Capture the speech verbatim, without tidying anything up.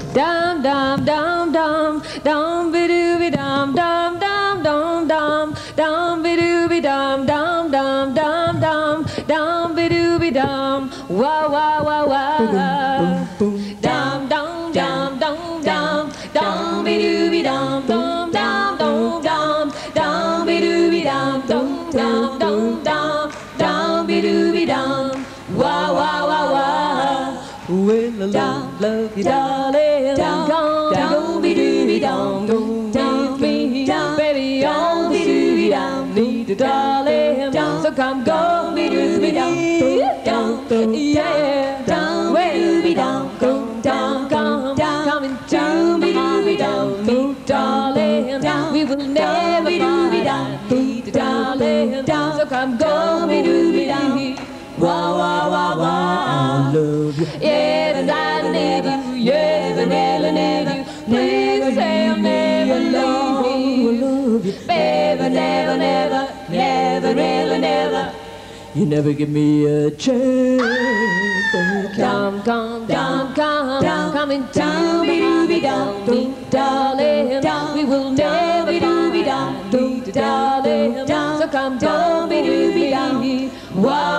dum dum dum dum dum be dooby dum dum dum dum dum dum be dooby dum dum dum dum dum dum be dooby dum wow wow wow wow dum dum dum dum dum dum be dooby dum dum dum dum dum dum be dooby dum dum dum dum dum dum be dooby dum wow wow wow wow. Well, I love, love you, darling. Dum, dum, dum, be dooby dum, dum, dum, me, baby, oh, be dooby dum, need a darling. So come go, be dooby dum, dum, yeah, dum, be dooby dum, dum, dum, come, come into me, dooby dum, me, darling. We will never be dooby dum, need a darling. So come go, be dooby dum. Wow, wow, wow, wow, I love you. Yes, I never, yes, I never, never, never say I'll never love you. Baby, never, never, never, never, never. You never give me a chance. Come, come, come, come, come into me, dooby dum, doo, darling. We will never be dooby dum, doo, darling. So come, don't be dooby dum. Wow.